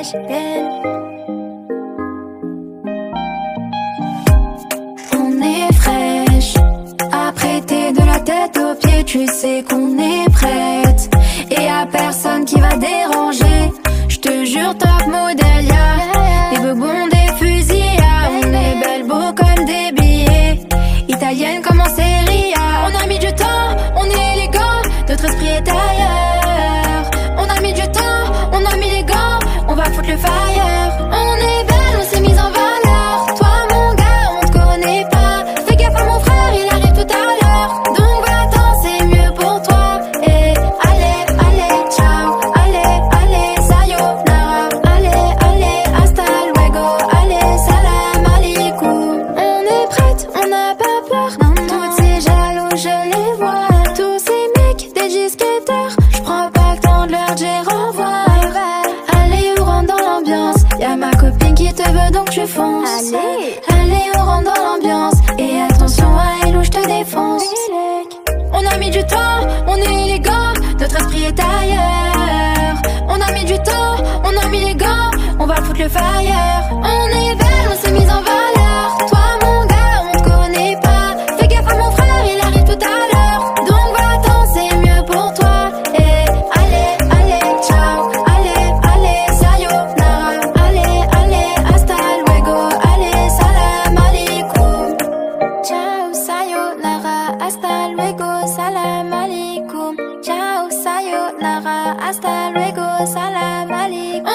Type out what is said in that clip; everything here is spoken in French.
On est fraîche, apprêtée de la tête aux pieds, tu sais qu'on est prête. Et y'a personne qui va déranger. Je te jure, top modèle, y'a des bobons, des fusillades. On est belles, beaux comme des billets, italienne comme en série A. On a mis du temps, on est élégant, notre esprit est ailleurs. On a mis du temps, on a mis les gants, on va foutre le fire. On est belle, on s'est mis en valeur. Toi mon gars, on te connaît pas. Fais gaffe à mon frère, il arrive tout à l'heure. Donc va-t'en, c'est mieux pour toi. Et allez, allez, ciao. Allez, allez, sayonara. Allez, allez, hasta luego. Allez, salam alaikum. On est prête, on n'a pas peur. Toutes ces jaloux, je les vois. Tous ces mecs, des disquetteurs. Je prends pas le temps de leur dire au revoir. Allez, on rentre dans l'ambiance. Y'a ma copine qui te veut donc tu fonces. Allez, on rentre dans l'ambiance. Et attention à elle ou je te défonce. On a mis du temps, on est élégant, notre esprit est ailleurs. On a mis du temps, on a mis les gants, on va foutre le fire. On est belle, on s'est mis en valeur. Toi mon gars, on te connaît pas. Fais gaffe à mon frère, il arrive tout à l'heure. Donc va-t'en, c'est mieux pour toi. Et allez, allez, ciao. Allez, allez, sayonara. Allez, allez, hasta luego. Allez, salam alaikum. Ciao, sayonara. Hasta luego, salam alaikum. Ciao, sayonara. Hasta luego, salam alaikum.